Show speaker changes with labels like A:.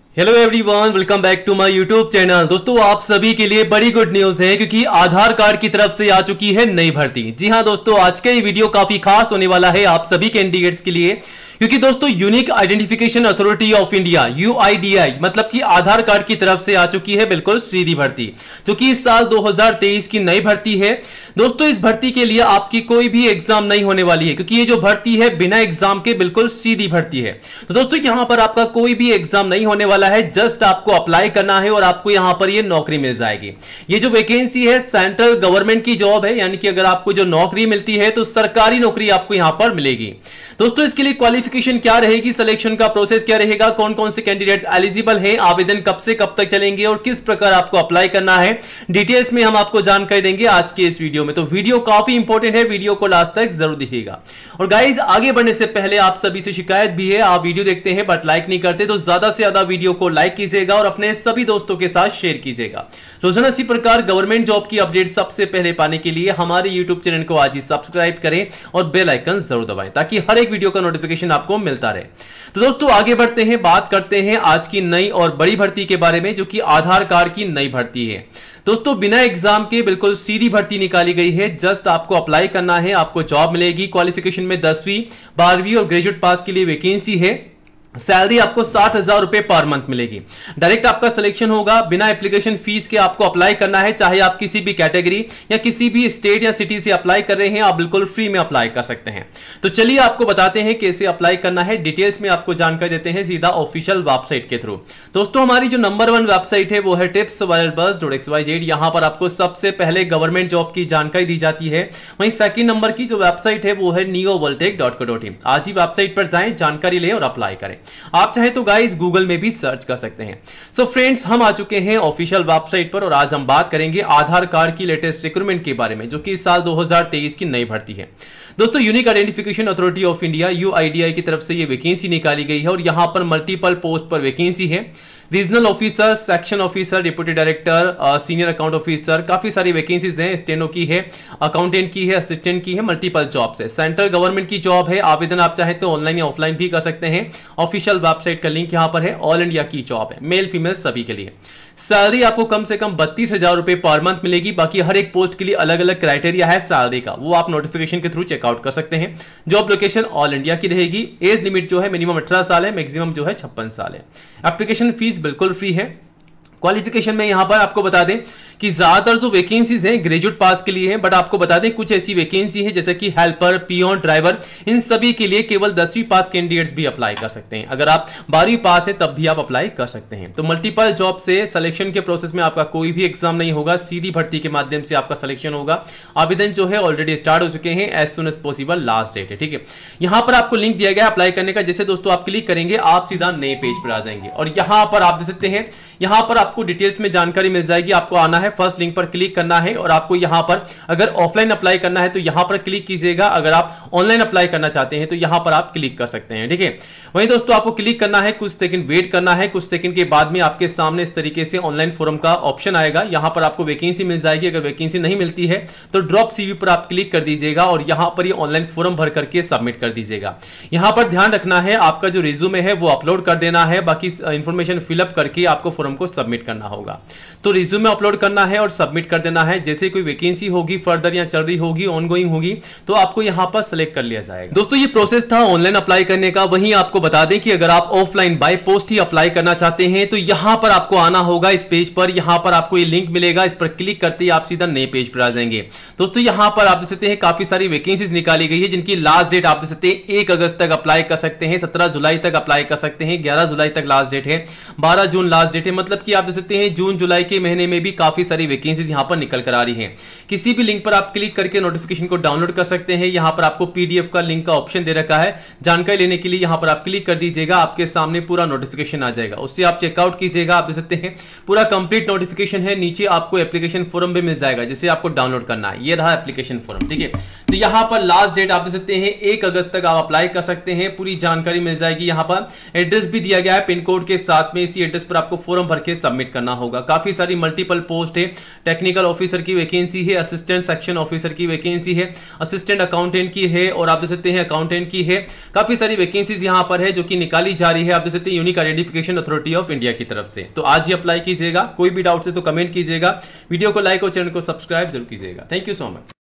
A: Hello everyone, welcome back to my YouTube channel. दोस्तों, आप सभी के लिए बड़ी गुड न्यूज है क्योंकि आधार कार्ड की तरफ से आ चुकी है नई भर्ती। जी हां दोस्तों, आज का ये वीडियो काफी खास होने वाला है आप सभी कैंडिडेट्स के लिए, क्योंकि दोस्तों unique identification authority of India UIDAI मतलब कि आधार कार्ड की तरफ से आ चुकी है बिल्कुल सीधी भर्ती, जो कि इस साल 2023 की नई भर्ती है। दोस्तों, इस भर्ती के लिए आपकी कोई भी एग्जाम नहीं होने वाली है, क्योंकि ये जो भर्ती है बिना एग्जाम के बिल्कुल सीधी भर्ती है। तो दोस्तों, यहां पर आपका कोई भी एग्जाम नहीं होने वाला है, जस्ट आपको अप्लाई करना है और आपको यहां पर ये नौकरी मिल जाएगी। ये जो वैकेंसी है सेंट्रल गवर्नमेंट की जॉब है, यानी कि अगर आपको जो नौकरी मिलती है तो सरकारी नौकरी आपको यहां पर मिलेगी। दोस्तों, इसके लिए क्वालिफिकेशन क्या रहेगी, सिलेक्शन का प्रोसेस क्या रहेगा, कौन कौन से कैंडिडेट्स एलिजिबल हैं, आवेदन कब से कब तक चलेंगे और किस प्रकार आपको अप्लाई करना है, डिटेल्स में हम आपको जानकारी देंगे आज के इस वीडियो में। तो वीडियो काफी इंपॉर्टेंट है, वीडियो को लास्ट तक जरूर देखिएगा। और गाइज, आगे बढ़ने से पहले आप सभी से शिकायत भी है, आप वीडियो देखते हैं बट लाइक नहीं करते, तो ज्यादा से ज्यादा वीडियो को लाइक कीजिएगा और अपने सभी दोस्तों के साथ शेयर कीजिएगा। रोजाना इसी प्रकार गवर्नमेंट जॉब की अपडेट सबसे पहले पाने के लिए हमारे यूट्यूब चैनल को आज ही सब्सक्राइब करें और बेल आइकन जरूर दबाएं, ताकि हर एक वीडियो का नोटिफिकेशन आपको मिलता रहे। तो दोस्तों, आगे बढ़ते हैं, बात करते हैं आज की नई और बड़ी भर्ती के बारे में, जो कि आधार कार्ड की नई भर्ती है। दोस्तों, बिना एग्जाम के बिल्कुल सीधी भर्ती निकाली गई है, जस्ट आपको अप्लाई करना है, आपको जॉब मिलेगी। क्वालिफिकेशन में 10वीं 12वीं और ग्रेजुएट पास के लिए वैकेंसी है। सैलरी आपको 60,000 रुपए पर मंथ मिलेगी। डायरेक्ट आपका सिलेक्शन होगा, बिना एप्लीकेशन फीस के आपको अप्लाई करना है। चाहे आप किसी भी कैटेगरी या किसी भी स्टेट या सिटी से अप्लाई कर रहे हैं, आप बिल्कुल फ्री में अप्लाई कर सकते हैं। तो चलिए आपको बताते हैं कैसे अप्लाई करना है, डिटेल्स में आपको जानकारी देते हैं सीधा ऑफिशियल वेबसाइट के थ्रू। दोस्तों, हमारी जो नंबर 1 वेबसाइट है वो है tipswarelbuzz.xyz। यहां पर आपको सबसे पहले गवर्नमेंट जॉब की जानकारी दी जाती है। वहीं सेकंड नंबर की जो वेबसाइट है वो है neovoltech.co.in। आज ही वेबसाइट पर जाएं, जानकारी लें और अप्लाई करें। आप चाहे तो गाइस गूगल में भी सर्च कर सकते हैं। सो फ्रेंड्स, हम आ चुके हैं ऑफिशियल वेबसाइट पर और आज हम बात करेंगे आधार कार्ड की लेटेस्ट रिक्रूटमेंट के बारे में, जो कि इस साल 2023 की नई भर्ती है। दोस्तों, unique identification authority of India UIDAI की तरफ से ये वैकेंसी निकाली गई है और यहां पर मल्टीपल पोस्ट पर वैकेंसी है। Regional officer, section officer, deputy director, senior account officer, काफी सारी वैकेंसीज हैं। स्टेनो की है, अकाउंटेंट की है, असिस्टेंट की है, मल्टीपल जॉब्स है। सेंट्रल गवर्नमेंट की जॉब है। आवेदन आप चाहे तो ऑनलाइन या ऑफलाइन भी कर सकते हैं। ऑफिशियल वेबसाइट का लिंक यहां पर है। ऑल इंडिया की जॉब है, मेल फीमेल सभी के लिए। सैलरी आपको कम से कम 32,000 रुपए पर मंथ मिलेगी। बाकी हर एक पोस्ट के लिए अलग अलग क्राइटेरिया है सैलरी का, वो आप नोटिफिकेशन के थ्रू चेकआउट कर सकते हैं। जॉब लोकेशन ऑल इंडिया की रहेगी। एज लिमिट जो है मिनिमम 18 साल है, मैक्सिमम जो है 56 साल है। एप्लीकेशन फीस बिल्कुल फ्री है। क्वालिफिकेशन में यहां पर आपको बता दें कि ज्यादातर जो वैकेंसीज हैं ग्रेजुएट पास के लिए हैं, बट आपको बता दें कुछ ऐसी वैकेंसी है जैसे कि हेल्पर, पियोन, ड्राइवर, इन सभी के लिए केवल 10वीं पास कैंडिडेट्स भी अप्लाई कर सकते हैं। अगर आप 12वीं पास है तब भी आप अप्लाई कर सकते हैं। तो मल्टीपल जॉब से सिलेक्शन के प्रोसेस में आपका कोई भी एग्जाम नहीं होगा, सीधी भर्ती के माध्यम से आपका सिलेक्शन होगा। आवेदन जो है ऑलरेडी स्टार्ट हो चुके हैं, as soon as possible last date है। ठीक है, यहां पर आपको लिंक दिया गया है अप्लाई करने का। जैसे दोस्तों आप क्लिक करेंगे, आप सीधा नए पेज पर आ जाएंगे और यहां पर आप देख सकते हैं, यहां पर आपको डिटेल्स में जानकारी मिल जाएगी। आपको आना है, फर्स्ट लिंक पर क्लिक करना है और आपको यहां पर अगर ऑफलाइन अप्लाई करना है तो यहां पर क्लिक कीजिएगा। अगर आप ऑनलाइन अप्लाई करना चाहते हैं तो यहां पर आप क्लिक कर सकते हैं। ठीक है, वहीं दोस्तों आपको क्लिक करना है, कुछ सेकंड वेट करना है। कुछ सेकंड के बाद में आपके सामने इस तरीके से ऑनलाइन फॉर्म का ऑप्शन आएगा। यहां पर आपको वैकेंसी मिल जाएगी। अगर वैकेंसी नहीं मिलती है तो ड्रॉप सीवी पर आप क्लिक कर दीजिएगा और यहां पर ये ऑनलाइन फॉर्म भर करके सबमिट कर दीजिएगा। यहां पर ध्यान रखना है, आपका जो रिज्यूमे है वो अपलोड कर देना है। बाकी इंफॉर्मेशन फिलअप करके आपको फॉर्म को सबमिट करना होगा। तो रिज्यूमे अपलोड करना है और सबमिट कर देना है। जैसे कोई वैकेंसी होगी फर्दर या चल रही होगी, ऑनगोइंग होगी, तो आपको यहां पर सिलेक्ट कर लिया जाएगा। दोस्तों, ये प्रोसेस था ऑनलाइन अप्लाई करने का। वहीं आपको बता दें कि अगर आप ऑफलाइन बाय पोस्ट ही अप्लाई करना चाहते हैं तो यहां पर आपको आना होगा इस पेज पर। यहां पर आपको ये लिंक मिलेगा, इस पर क्लिक करते ही आप सीधा नए पेज पर आ जाएंगे। दोस्तों, यहां पर आप देख सकते हैं काफी सारी वैकेंसीज निकाली गई है, जिनकी लास्ट डेट आप देख सकते हैं 1 अगस्त तक अप्लाई कर सकते हैं, 17 जुलाई तक अप्लाई कर सकते हैं, 11 जुलाई तक लास्ट डेट है, 12 जून लास्ट डेट है। मतलब कि आप देख सकते हैं जून जुलाई के महीने में भी काफी सारी वैकेंसीज यहां पर निकल कर आ रही हैं। किसी भी लिंक पर आप क्लिक करके नोटिफिकेशन को डाउनलोड कर सकते हैं। यहां पर आपको पीडीएफ का लिंक का ऑप्शन दे रखा है, जानकारी लेने के लिए यहां पर आप क्लिक कर दीजिएगा, आपके सामने पूरा नोटिफिकेशन आ जाएगा, उससे आप चेकआउट कीजिएगा। आप देख सकते हैं पूरा कंप्लीट नोटिफिकेशन है। नीचे आपको एप्लीकेशन फॉर्म भी मिल जाएगा, जिसे आपको डाउनलोड करना है। ये रहा एप्लीकेशन फॉर्म। ठीक है, तो यहां पर लास्ट डेट आप देख सकते हैं 1 अगस्त तक आप अप्लाई कर सकते हैं। पूरी जानकारी मिल जाएगी। यहां पर एड्रेस भी दिया गया है पिन कोड के साथ में, इसी एड्रेस पर आपको फॉर्म भर के सबमिट सबमिट करना होगा। काफी सारी मल्टीपल पोस्ट है, टेक्निकल ऑफिसर की वैकेंसी है, असिस्टेंट सेक्शन ऑफिसर की वैकेंसी है, असिस्टेंट अकाउंटेंट की है और आप देख सकते हैं अकाउंटेंट की है। काफी सारी वैकेंसीज यहां पर है जो कि निकाली जा रही है, आप देख सकते हैं unique identification authority of India की तरफ से। तो आज ही अप्लाई कीजिएगा। कोई भी डाउट है तो कमेंट कीजिएगा, वीडियो को लाइक और चैनल को सब्सक्राइब जरूर कीजिएगा। Thank you so much.